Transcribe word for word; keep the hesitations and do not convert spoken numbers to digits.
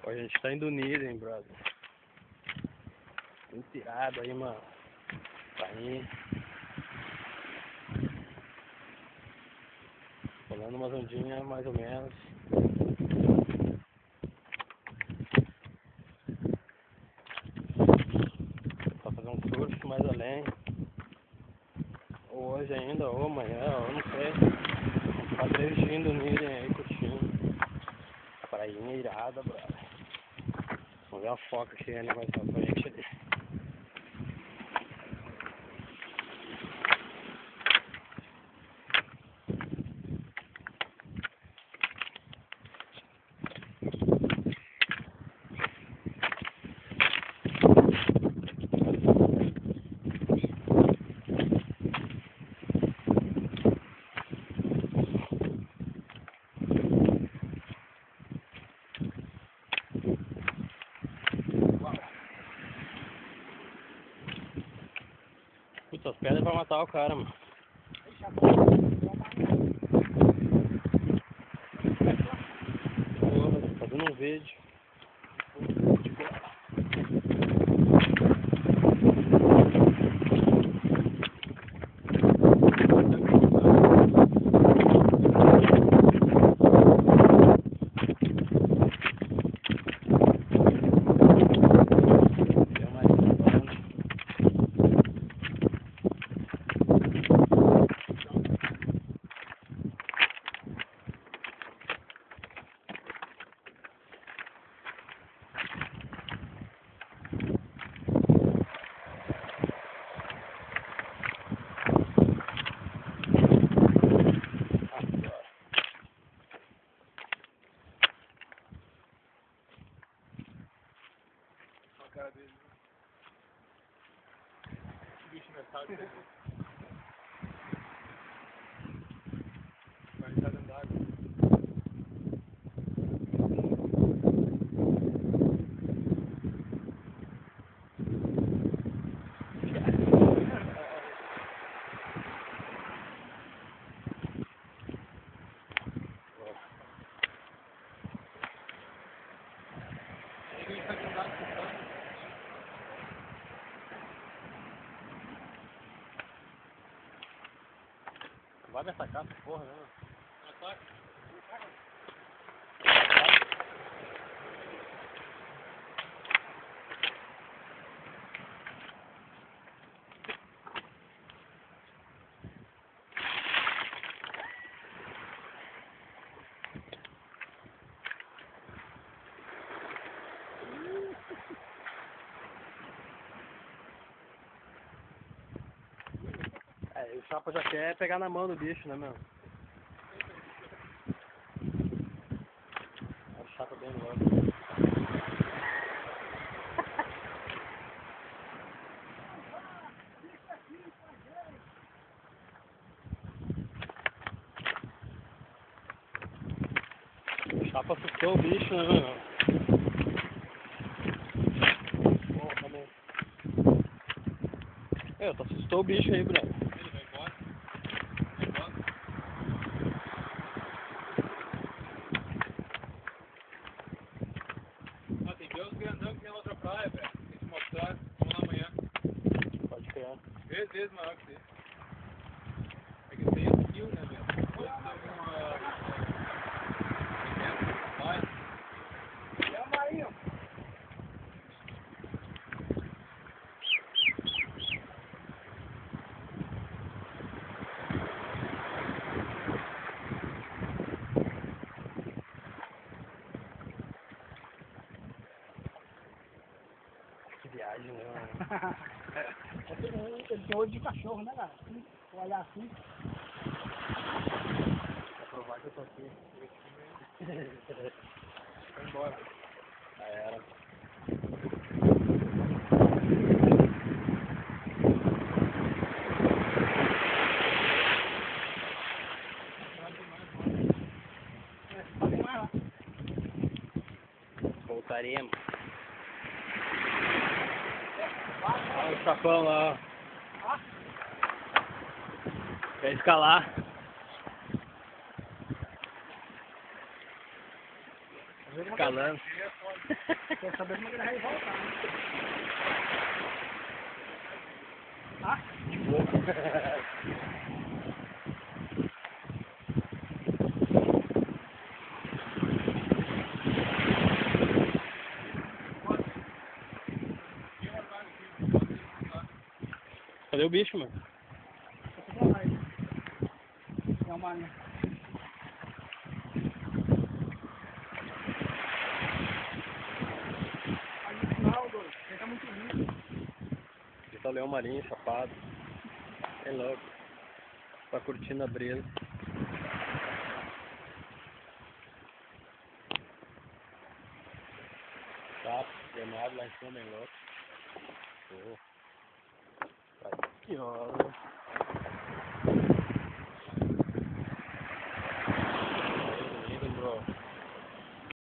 A gente tá indo Niden, brother. Muito tirado aí, mano. Tá indo. Rolando umas ondinhas, mais ou menos. Pra fazer um surf mais além. Ou hoje ainda, ou amanhã, ou não sei. Tá dirigindo o Niden aí, curtindo. Prainha irada, brother. Vamos ver a foca que ele vai pra frente ali. Putz, as pedras vão matar o cara, mano. Porra, tá fazendo um vídeo. Cara dele. O bicho não é sábio. Vai estar dentro d'água. Vai me atacar essa porra, né? Ataque. É, o chapa já quer pegar na mão do bicho, né, meu? É o chapa bem louco. O chapa assustou o bicho, né, meu? Oh, calma aí. É, tu assustou o bicho aí, brother. Ele vai embora. Vai embora. Ah, tem Deus grandão que tem na outra praia, velho. Tem que mostrar. Vamos lá amanhã. Pode criar. Três vezes maior que esse. É que tem esse fio, né, velho? Esse tem uma... Vai. Chama aí, ó. Que viagem, né, mano? Ele tem olho de cachorro, né, cara? Se olhar assim. Pra provar que eu tô aqui. Vai embora. Já era. Pode mais lá. Voltaremos. Olha o chapão lá, ó. Quer escalar? Escalando. Quer saber como é que ele vai voltar, né? Ah? Cadê o bicho, mano? Essa pra lá aí. É uma linha. Aí no final, dois. Ele tá muito lindo. Esse é o leão marinho, chapado. É louco. Tá curtindo a brisa. Tá, gramado lá em cima, bem louco. Show. Aqui, ó.